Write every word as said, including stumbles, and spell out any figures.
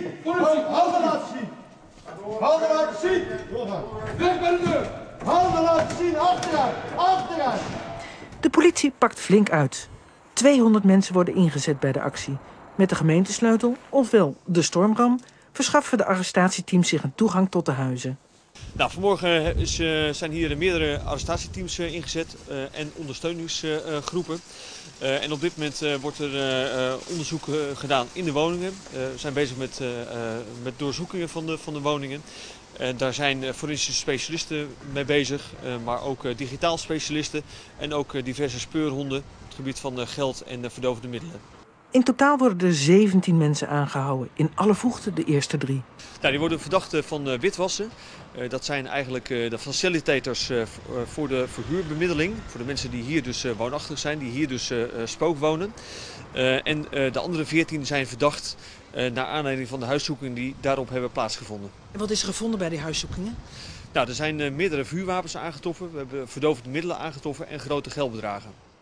Handen laten zien! Handen laten zien! Weg bij de deur! Handen laten zien! Achteruit! Achteruit! De politie pakt flink uit. tweehonderd mensen worden ingezet bij de actie. Met de gemeentesleutel, ofwel de stormram, verschaffen de arrestatieteams zich een toegang tot de huizen. Nou, vanmorgen is, uh, zijn hier meerdere arrestatieteams uh, ingezet uh, en ondersteuningsgroepen. Uh, en op dit moment uh, wordt er uh, onderzoek uh, gedaan in de woningen. Uh, we zijn bezig met, uh, uh, met doorzoekingen van de, van de woningen. Uh, daar zijn uh, forensische specialisten mee bezig, uh, maar ook uh, digitaal specialisten en ook uh, diverse speurhonden op het gebied van uh, geld en uh, verdovende middelen. In totaal worden er zeventien mensen aangehouden. In alle voegte de eerste drie. Nou, die worden verdacht van uh, witwassen. Uh, dat zijn eigenlijk uh, de facilitators uh, voor de verhuurbemiddeling. Voor de mensen die hier dus uh, woonachtig zijn, die hier dus uh, spookwonen. Uh, en uh, de andere veertien zijn verdacht uh, naar aanleiding van de huiszoekingen die daarop hebben plaatsgevonden. En wat is er gevonden bij die huiszoekingen? Nou, er zijn uh, meerdere vuurwapens aangetroffen. We hebben verdovende middelen aangetroffen en grote geldbedragen.